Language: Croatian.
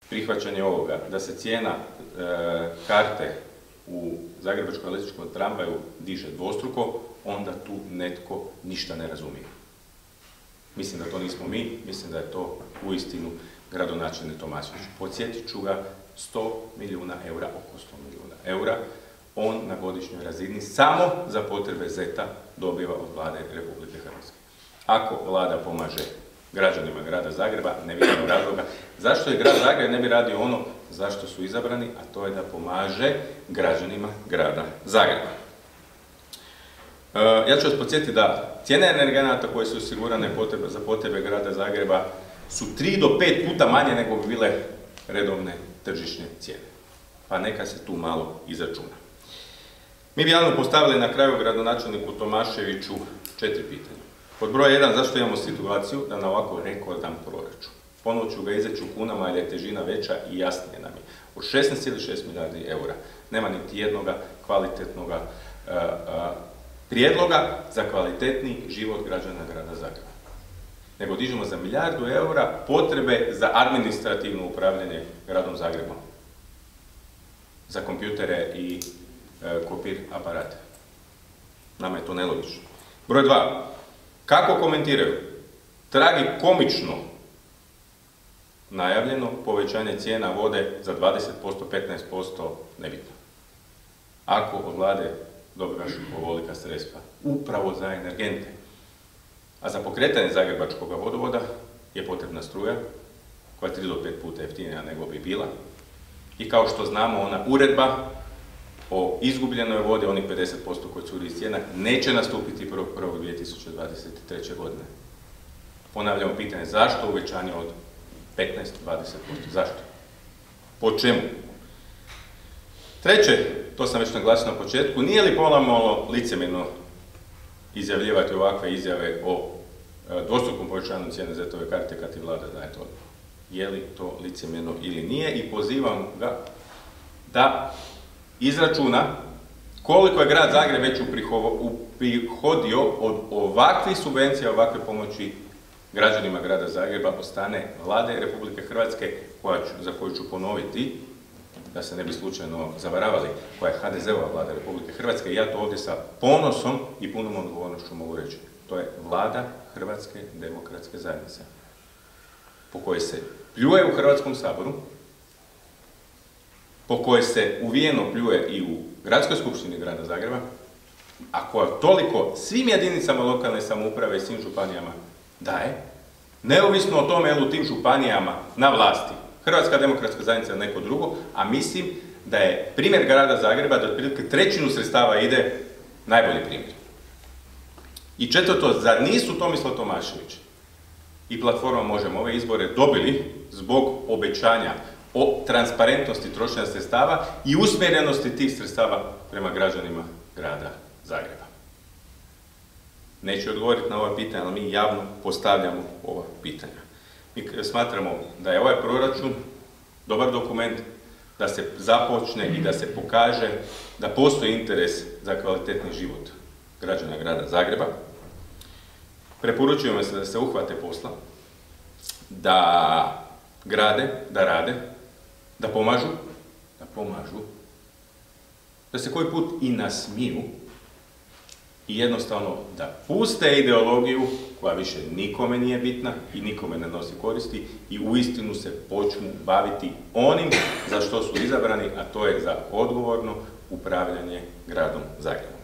prihvaćanje ovoga, da se cijena karte u zagrebačkom električnom tramvaju diže dvostruko, onda tu netko ništa ne razumije. Mislim da to nismo mi, mislim da je to uistinu gradonačelnik Tomašević. Podsjetit ću ga, 100 milijuna eura, oko 100 milijuna eura, on na godišnjoj razini samo za potrebe ZET-a dobiva od vlade Republike Hrvatske. Ako vlada pomaže građanima grada Zagreba, ne vidimo razloga zašto je grad Zagreb ne bi radio ono zašto su izabrani, a to je da pomaže građanima grada Zagreba. Ja ću vas podsjetiti da cijene energenata koje su osigurane za potrebe grada Zagreba su 3 do 5 puta manje nego bi bile redovne tržišne cijene. Pa neka se tu malo izračuna. Mi bi javno postavili na kraju gradonačelniku Tomaševiću 4 pitanja. Pod broj 1, zašto imamo situaciju da na ovako rekordan proračun? Ponovno ću ga izreći u kunama jer je težina veća i jasnije nam je. Od 16,6 milijardi eura nema niti jednoga kvalitetnog prijedloga za kvalitetni život građana grada Zagreba. Nego dižemo za milijardu eura potrebe za administrativno upravljanje gradom Zagrebom. Za kompjutere i kopir aparate. Nama je to nelogično. Broj 2. Kako komentiraju tragikomično najavljeno povećanje cijena vode za 20%, 15%, nebitno. Ako od vlade dobivaš ovolika sredstva, upravo za energente, a za pokretanje zagrebačkog vodovoda je potrebna struja, koja je 3 do 5 puta jeftinija nego bi bila, i kao što znamo, ona uredba o izgubljenoj vodi, onih 50% koji curi iz cijena, neće nastupiti 1.1.2023. godine. Ponavljamo pitanje, zašto uvećanje od 15-20%? Zašto? Po čemu? Treće, to sam već naglasio na početku, nije li pomalo licemjerno izjavljivati ovakve izjave o dvostrukom povećanju cijene ZET-ove karte kad i vlada daje to odgovor? Je li to licemjerno ili nije? I pozivam ga da izračuna koliko je grad Zagreb već uprihodio od ovakvih subvencija, ovakve pomoći građanima grada Zagreba od strane vlade Republike Hrvatske, za koju ću ponoviti, da se ne bi slučajno zavaravali, koja je HDZ-ova vlada Republike Hrvatske, i ja to ovdje sa ponosom i punom odgovornošću mogu reći. To je vlada Hrvatske demokratske zajednice, po kojoj se pljuje u Hrvatskom saboru, po kojoj se uvijeno pljuje i u Gradskoj skupštini grada Zagreba, a koja toliko svim jedinicama lokalne samouprave i svim županijama daje, neovisno o tome je li u tim županijama na vlasti Hrvatska demokratska zajednica ili neko drugo, a mislim da je primjer grada Zagreba da otprilike 1/3 sredstava ide najbolji primjer. I četvrto, zar nisu Tomislav Tomašević i platforma Možemo ove izbore dobili zbog obećanja o transparentnosti trošenja sredstava i usmjerenosti tih sredstava prema građanima grada Zagreba? Neću odgovoriti na ova pitanja, ali mi javno postavljamo ova pitanja. Mi smatramo da je ovaj proračun dobar dokument, da se započne i da se pokaže da postoji interes za kvalitetni život građana grada Zagreba. Preporučujemo se da se uhvate posla, da grade, da rade, da pomažu, da se koji put i nasmiju i jednostavno da puste ideologiju koja više nikome nije bitna i nikome ne nosi koristi i uistinu se počnu baviti onim za što su izabrani, a to je za odgovorno upravljanje gradom Zagrebom.